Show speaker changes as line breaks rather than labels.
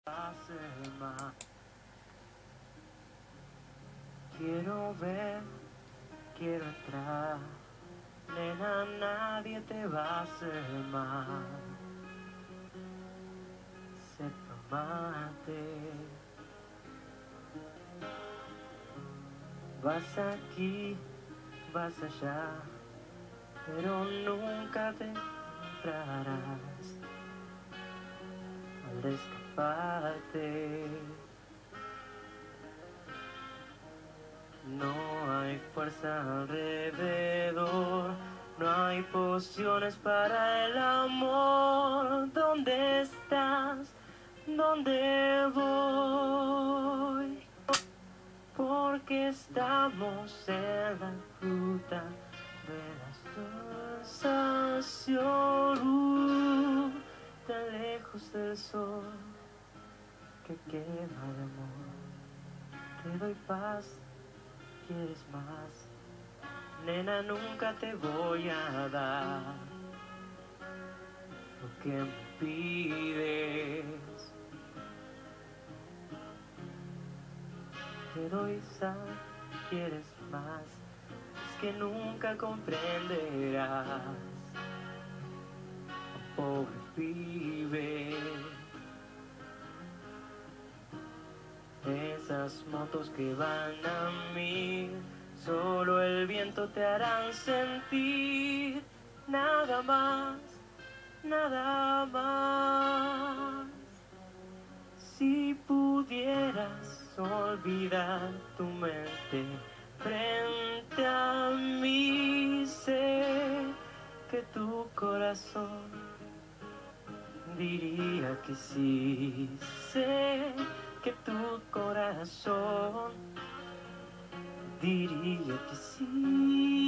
Más. Quiero ver, quiero entrar, nena, nadie te va a hacer mal. Sé tu amante. Vas aquí, vas allá, pero nunca te encontrarás al escaparte. No hay fuerza alrededor, no hay pociones para el amor. ¿Dónde estás? ¿Dónde voy? Porque estamos en la ruta de la sensación, tan lejos del sol que quema de amor. Te doy paz, quieres más, nena, nunca te voy a dar lo que me pides. Te doy sal, quieres más, es que nunca comprenderás, pobre pibe. Esas motos que van a mil, solo el viento te harán sentir. Nada más, nada más. Si pudieras olvidar tu mente frente a mí, sé que tu corazón diría que sí. Sé que tu corazón diría que sí.